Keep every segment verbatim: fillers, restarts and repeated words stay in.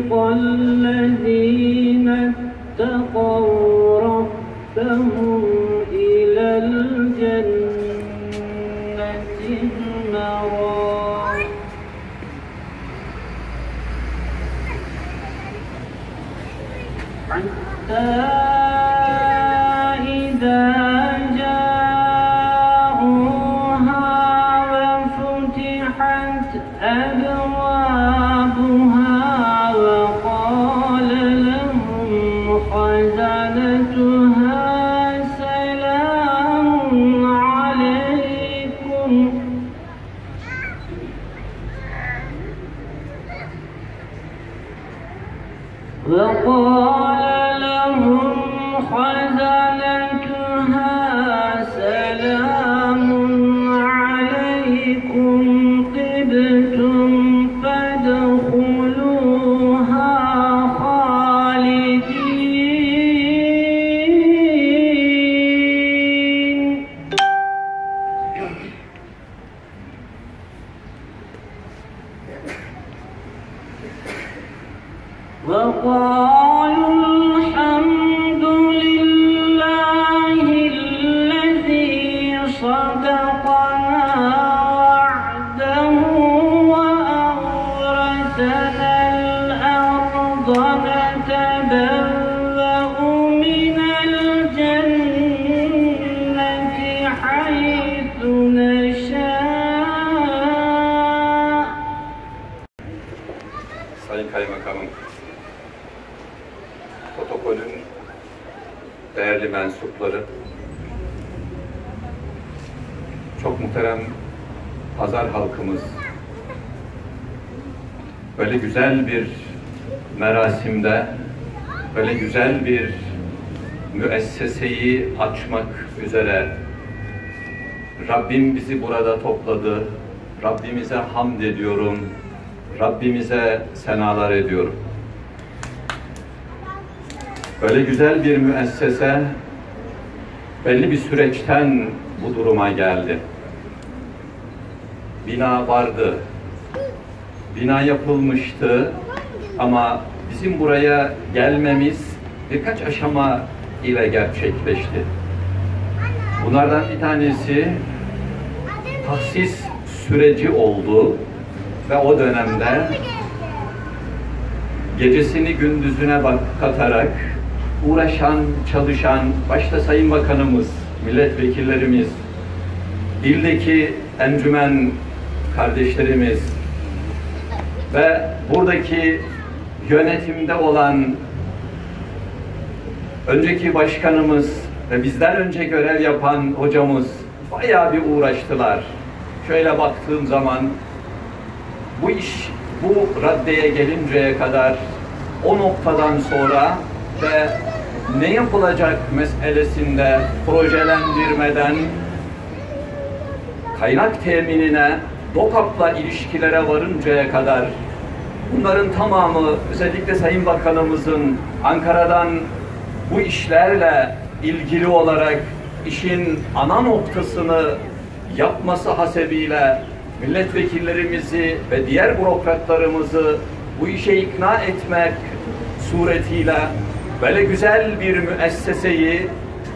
الذين اتقوا ربهم إلى الجنة زمرا حتى إذا جاءوها وفتحت أبوابها وقال لهم خزنتها سلام عليكم وقال لهم خزنتها سلام عليكم طبتم فادخلوها خالدين وقالوا الحمد لله الذي صدقنا وعده وأورثنا الأرض نتبوأ من الجنة حيث نشاء. Sayın Kaymakamım, protokolün değerli mensupları, çok muhterem pazar halkımız, böyle güzel bir merasimde, böyle güzel bir müesseseyi açmak üzere Rabbim bizi burada topladı. Rabbimize hamd ediyorum. Rabbimize senalar ediyorum. Böyle güzel bir müessese belli bir süreçten bu duruma geldi. Bina vardı, bina yapılmıştı ama bizim buraya gelmemiz birkaç aşama ile gerçekleşti. Bunlardan bir tanesi tahsis süreci oldu ve o dönemde gecesini gündüzüne bak katarak uğraşan, çalışan, başta Sayın Bakanımız, milletvekillerimiz, ildeki encümen kardeşlerimiz ve buradaki yönetimde olan önceki başkanımız ve bizden önce görev yapan hocamız bayağı bir uğraştılar. Şöyle baktığım zaman bu iş bu raddeye gelinceye kadar o noktadan sonra ve ne yapılacak meselesinde projelendirmeden kaynak teminine, DOKAP'la ilişkilere varıncaya kadar bunların tamamı özellikle Sayın Bakanımızın Ankara'dan bu işlerle ilgili olarak işin ana noktasını yapması hasebiyle milletvekillerimizi ve diğer bürokratlarımızı bu işe ikna etmek suretiyle böyle güzel bir müesseseyi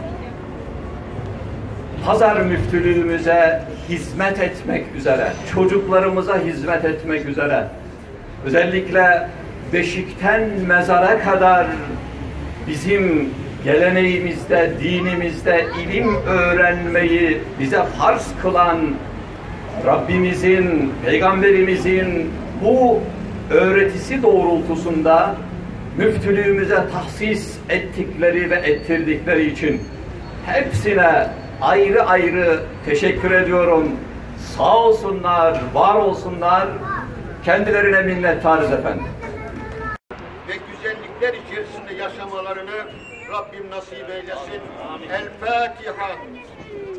Pazar Müftülüğümüze hizmet etmek üzere, çocuklarımıza hizmet etmek üzere, özellikle beşikten mezara kadar bizim geleneğimizde, dinimizde ilim öğrenmeyi bize farz kılan Rabbimizin, Peygamberimizin bu öğretisi doğrultusunda müftülüğümüze tahsis ettikleri ve ettirdikleri için hepsine ayrı ayrı teşekkür ediyorum. Sağ olsunlar, var olsunlar. Kendilerine minnettarız efendim. Ve güzellikler içerisinde yaşamalarını Rabbim nasip eylesin. El Fatiha.